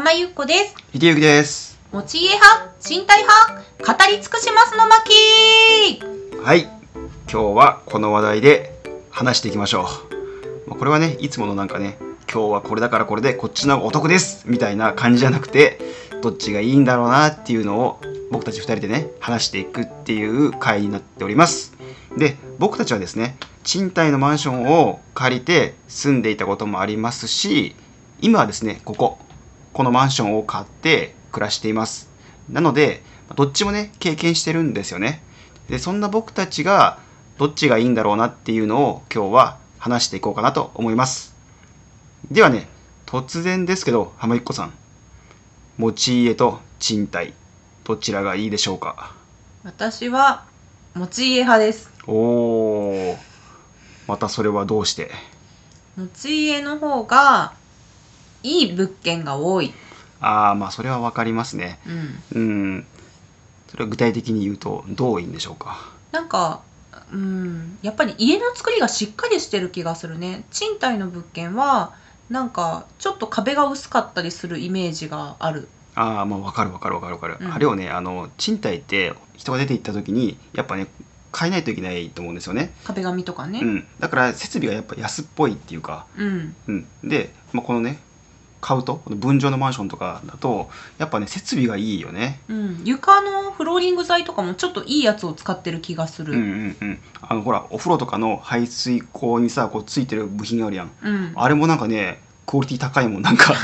浜ゆっこです。 秀幸です。 持ち家派、賃貸派、語り尽くしますの巻。 はい、今日はこの話題で話していきましょう。これはね、いつものなんかね、今日はこれだからこれでこっちの方がお得ですみたいな感じじゃなくて、どっちがいいんだろうなっていうのを僕たち2人でね、話していくっていう回になっております。で、僕たちはですね、賃貸のマンションを借りて住んでいたこともありますし、今はですね、このマンションを買って暮らしています。なのでどっちもね、経験してるんですよね。で、そんな僕たちがどっちがいいんだろうなっていうのを今日は話していこうかなと思います。ではね、突然ですけど、浜一子さん、持ち家と賃貸、どちらがいいでしょうか？ 私は持ち家派です。 おー、またそれはどうして？ 持ち家の方がいい物件が多い。 まあそれは分かりますね。それは具体的に言うとどういいんでしょうか？ なんかやっぱり家の作りがしっかりしてる気がするね。賃貸の物件はなんかちょっと壁が薄かったりするイメージがある。 まあ分かる。あれをね、賃貸って人が出て行った時にやっぱね、変えないといけないと思うんですよね。 壁紙とかね。 だから設備がやっぱ安っぽいっていうか、で、このね、買うとこの分譲のマンションとかだとやっぱね、設備がいいよね。 床のフローリング材とかもちょっといいやつを使ってる気がする。 ほら、お風呂とかの排水口にさ、こうついてる部品あるやん。あれもなんかね、クオリティ高いもん、なんか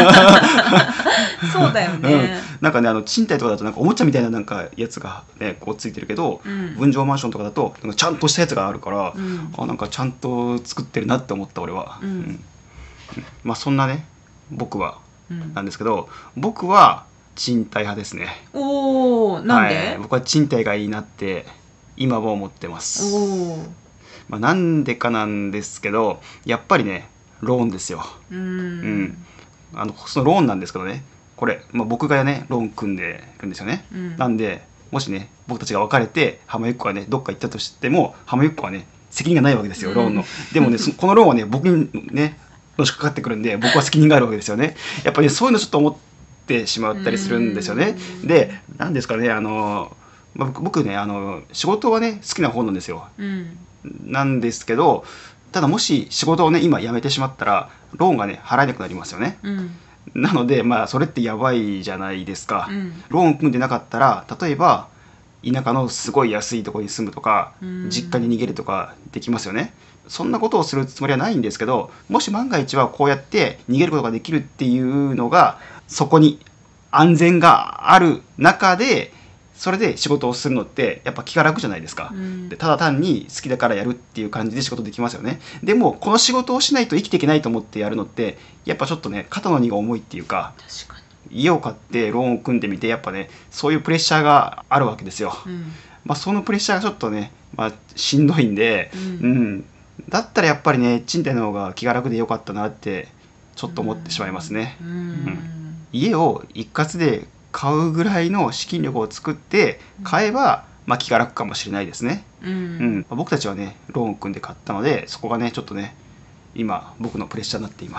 そうだよね。 なんかね、賃貸とかだとなんかおもちゃみたいななんかやつがね、こうついてるけど、分譲マンションとかだとなんかちゃんとしたやつがあるから、なんかちゃんと作ってるなって思った俺は。そんなね、僕はなんですけど、僕は賃貸派ですね。 なんで？ 僕は賃貸がいいなって今は思ってます。なんでかなんですけど、やっぱりね、ローンですよ。そのローンなんですけどね、これ、僕がねローン組んでるんですよね。なんで、もしね、僕たちが別れて浜ゆっこがねどっか行ったとしても、浜ゆっこはね責任がないわけですよ、ローンの。でもね、このローンはね、僕にねのしかかってくるんで、僕は責任があるわけですよね。やっぱり、ね、そういうのちょっと思ってしまったりするんですよね。で、なんですかね、僕ね、仕事はね好きな方なんですよ。なんですけど、ただもし仕事をね今辞めてしまったらローンがね払えなくなりますよね。なのでそれってやばいじゃないですか。ローン組んでなかったら、例えば田舎のすごい安いところに住むとか、実家に逃げるとかできますよね。そんなことをするつもりはないんですけど、もし万が一はこうやって逃げることができるっていうのが、そこに安全がある中でそれで仕事をするのってやっぱ気が楽じゃないですか。で、ただ単に好きだからやるっていう感じで仕事できますよね。でもこの仕事をしないと生きていけないと思ってやるのってやっぱちょっとね、肩の荷が重いっていうか、 確か家を買ってローンを組んでみて、やっぱね、そういうプレッシャーがあるわけですよ。そのプレッシャーがちょっとね、しんどいんで、だったらやっぱりね、賃貸の方が気が楽でよかったなってちょっと思ってしまいますね。家を一括で買うぐらいの資金力を作って買えば、気が楽かもしれないですね。僕たちはね、ローン組んで買ったので、そこがねちょっとね今僕のプレッシャーになっています。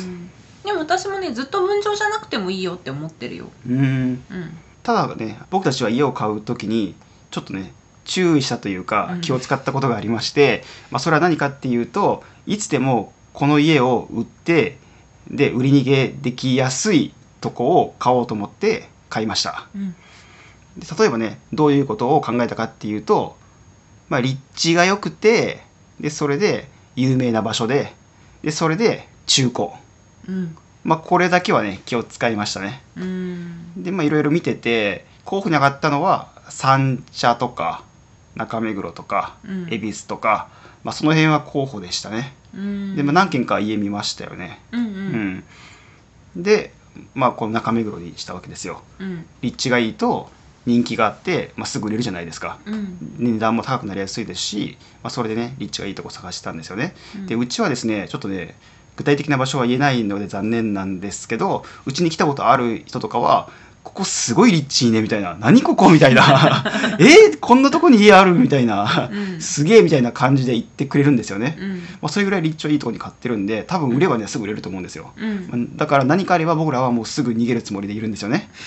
でも私もね、ずっと分譲じゃなくてもいいよって思ってるよ。 ただね、僕たちは家を買う時にちょっとね注意したというか気を使ったことがありまして、それは何かっていうと、いつでもこの家を売って、で売り逃げできやすいとこを買おうと思って買いました。で、例えばね、どういうことを考えたかっていうと、立地が良くて、でそれで有名な場所で、それで中古、これだけはね気を使いましたね。で、いろいろ見てて候補に上がったのは三茶とか中目黒とか恵比寿とか、その辺は候補でしたね。で、何軒か家見ましたよね。で、この中目黒にしたわけですよ。立地がいいと人気があって、すぐ売れるじゃないですか。値段も高くなりやすいですし、それでね立地がいいとこ探したんですよね。で、うちはですね、ちょっとね具体的な場所は言えないので残念なんですけど、うちに来たことある人とかはここすごい立地いいねみたいな、何ここみたいなこんなとこに家あるみたいな、すげえみたいな感じで言ってくれるんですよね。それぐらい立地はいいところに買ってるんで、多分売ればねすぐ売れると思うんですよ。だから何かあれば僕らはもうすぐ逃げるつもりでいるんですよね。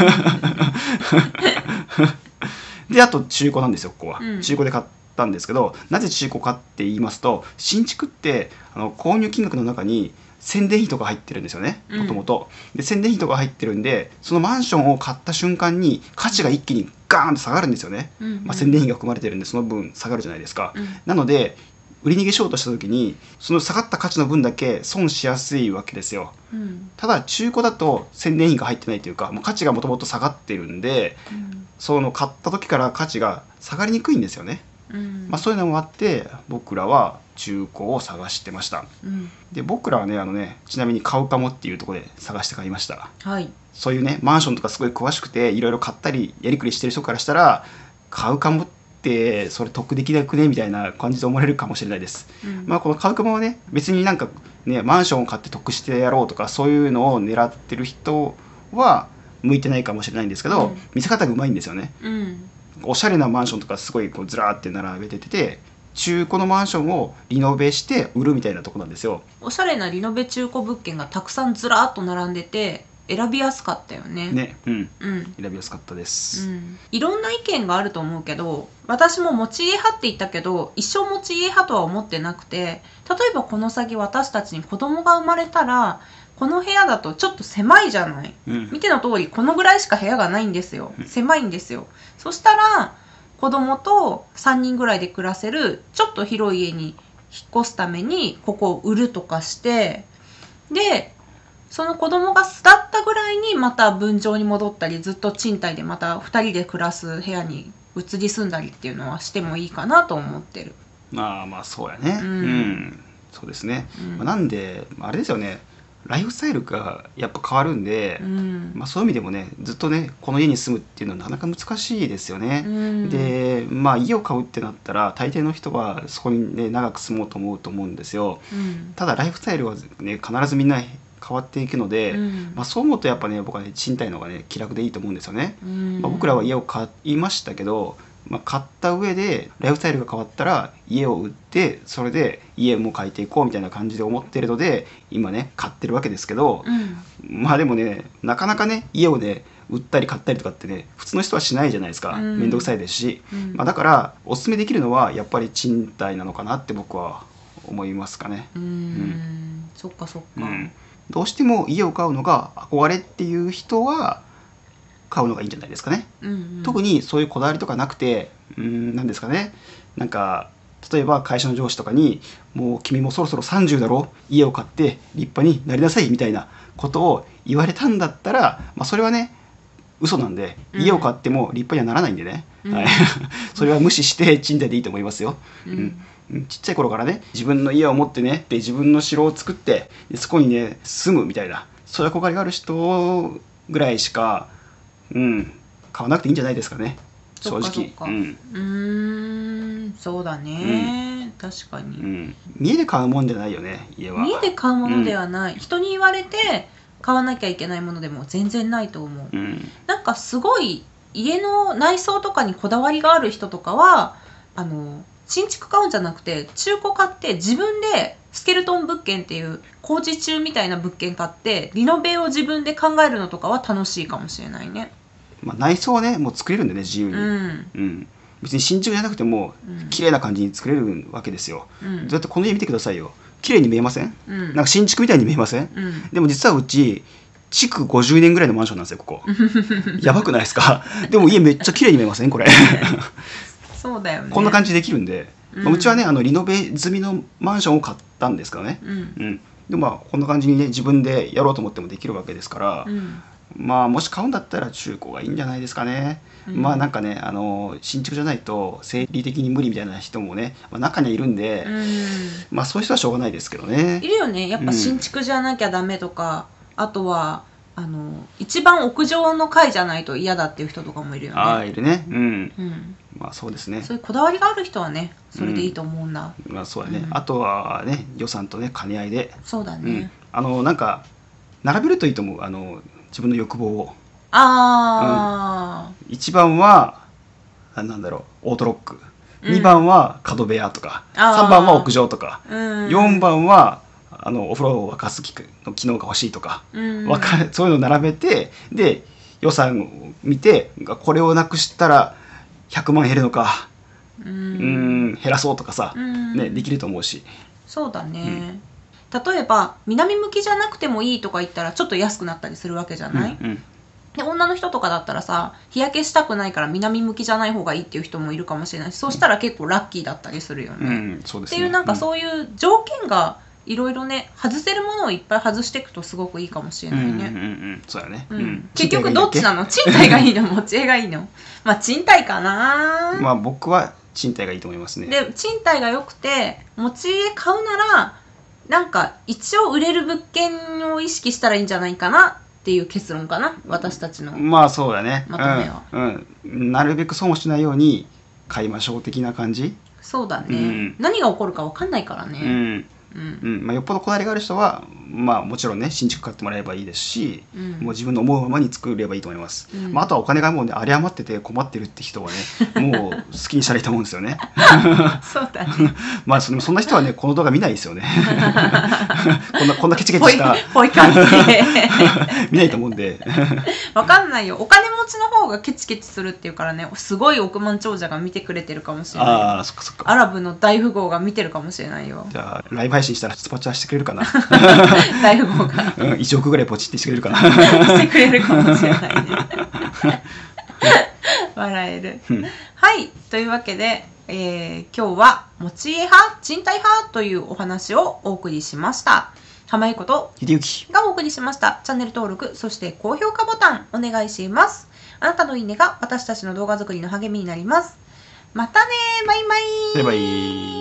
であと中古なんですよ、ここは。中古で買ったんですけど、なぜ中古かって言いますと、新築って購入金額の中に宣伝費とか入ってるんですよね、もともと。で宣伝費とか入ってるんで、そのマンションを買った瞬間に価値が一気にガーンと下がるんですよね。宣伝費が含まれてるんで、その分下がるじゃないですか。なので売り逃げしようとした時に、その下がった価値の分だけ損しやすいわけですよ。ただ中古だと宣伝費が入ってないというか、もう価値がもともと下がってるんで、その買った時から価値が下がりにくいんですよね。そういうのもあって僕らは中古を探してました。で僕らはねちなみに買うかもっていうところで探して買いました。そういうねマンションとかすごい詳しくていろいろ買ったりやりくりしてる人からしたら、買うかもってそれ得できなくねみたいな感じで思われるかもしれないです。この買うかもはね、別になんかねマンションを買って得してやろうとかそういうのを狙ってる人は向いてないかもしれないんですけど、見せ方がうまいんですよね。おしゃれなマンションとかすごいこうずらーって並べてて、中古のマンションをリノベして売るみたいなとこなんですよ。 おしゃれなリノベ中古物件がたくさんずらーっと並んでて選びやすかったよね。 選びやすかったです。 いろんな意見があると思うけど、私も持ち家派って言ったけど一生持ち家派とは思ってなくて、例えばこの先私たちに子供が生まれたら、この部屋だとちょっと狭いじゃない、見ての通りこのぐらいしか部屋がないんですよ。狭いんですよ。そしたら子供と3人ぐらいで暮らせるちょっと広い家に引っ越すためにここを売るとかして、でその子供が巣立ったぐらいにまた分譲に戻ったり、ずっと賃貸でまた2人で暮らす部屋に移り住んだりっていうのはしてもいいかなと思ってる。 まあそうやね。そうですね。なんであれですよね、ライフスタイルがやっぱ変わるんで、そういう意味でもねずっとねこの家に住むっていうのはなかなか難しいですよね。で家を買うってなったら大抵の人はそこにね長く住もうと思うと思うんですよ。ただライフスタイルはね必ずみんな変わっていくので、そう思うとやっぱね僕はね賃貸の方がね気楽でいいと思うんですよね。僕らは家を買いましたけど、買った上でライフスタイルが変わったら家を売ってそれで家も変えていこうみたいな感じで思ってるので今ね買ってるわけですけど、でもねなかなかね家をね売ったり買ったりとかってね普通の人はしないじゃないですか。面倒くさいですし、だからおすすめできるのはやっぱり賃貸なのかなって僕は思いますかね。 そっかそっか。 どうしても家を買うのが憧れっていう人は買うのがいいんじゃないですかね。特にそういうこだわりとかなくて、なんですかね、なんか例えば会社の上司とかにもう君もそろそろ30だろ、家を買って立派になりなさいみたいなことを言われたんだったら、それはね嘘なんで、家を買っても立派にはならないんでね、それは無視して賃貸でいいと思いますよ。ちっちゃい頃からね自分の家を持ってねで自分の城を作ってでそこにね住むみたいな、そういう憧れがある人ぐらいしか買わなくていいんじゃないですかね、正直。 そうだね、確かに、 家で買うもんじゃないよね、家は。 家で買うものではない、人に言われて買わなきゃいけないものでも全然ないと思う。なんかすごい家の内装とかにこだわりがある人とかは新築買うんじゃなくて中古買って自分でスケルトン物件っていう工事中みたいな物件買ってリノベを自分で考えるのとかは楽しいかもしれないね。 内装はねもう作れるんでね自由に、別に新築じゃなくても綺麗な感じに作れるわけですよ。だってこの家見てくださいよ、綺麗に見えません？なんか新築みたいに見えません？でも実はうち築50年ぐらいのマンションなんですよここ。やばくないですか？でも家めっちゃ綺麗に見えませんこれ？ そうだよね。 こんな感じでできるんで、うちはねリノベ済みのマンションを買ったんですけどね、でもこんな感じにね自分でやろうと思ってもできるわけですから、もし買うんだったら中古がいいんじゃないですかね。なんかね新築じゃないと生理的に無理みたいな人もね、中にはいるんで、そういう人はしょうがないですけどね。 いるよねやっぱ新築じゃなきゃダメとか、あとは一番屋上の階じゃないと嫌だっていう人とかもいるよね。 いるね。そうですね。 そういうこだわりがある人はねそれでいいと思うんだ。 そうだね。あとはね予算とね兼ね合いで。 そうだね。 なんか並べるといいと思う、自分の欲望を。 1番はなんだろう、オートロック、2番は角部屋とか、3番は屋上とか、4番はお風呂を沸かす機能が欲しいとか、そういうのを並べて、で予算を見て、これをなくしたら100万減るのか、減らそうとかさ、ね、できると思うし。 そうだね、例えば南向きじゃなくてもいいとか言ったらちょっと安くなったりするわけじゃない、で女の人とかだったらさ、日焼けしたくないから南向きじゃない方がいいっていう人もいるかもしれないし、そうしたら結構ラッキーだったりするよね。っていうなんかそういう条件がいろいろね、外せるものをいっぱい外していくとすごくいいかもしれないね。 そうだね。 結局どっちなの？賃貸がいいの？持ち家がいいの？まあ賃貸かな。 まあ僕は賃貸がいいと思いますね。 で賃貸が良くて持ち家買うならなんか一応売れる物件を意識したらいいんじゃないかなっていう結論かな、私たちの。 まあそうだね。 まとめは。 なるべく損をしないように買いましょう的な感じ。 そうだね。何が起こるか分かんないからね。 よっぽどこだわりがある人は、まあもちろんね、新築買ってもらえばいいですし、もう自分の思うままに作ればいいと思います。あとはお金がもうね、有り余ってて困ってるって人はね、もう好きにしたらいいと思うんですよね。 そうだね。 まあそんな人はね、この動画見ないですよね。こんなケチケチしたぽい感じ見ないと思うんで。 わかんないよ。お金持ちの方がケチケチするっていうからね、すごい億万長者が見てくれてるかもしれない。 ああ、そっかそっか。 アラブの大富豪が見てるかもしれないよ。 じゃあライブ配信したらスパチャしてくれるかな。 大富豪が 1億ぐらいポチってしてくれるかな。 してくれるかもしれないね。笑える。はい、というわけで、今日は持ち家派、賃貸派というお話をお送りしました。浜井こと秀幸がお送りしました。チャンネル登録、そして高評価ボタンお願いします。あなたのいいねが私たちの動画作りの励みになります。またね、バイバイ。 バイバイ。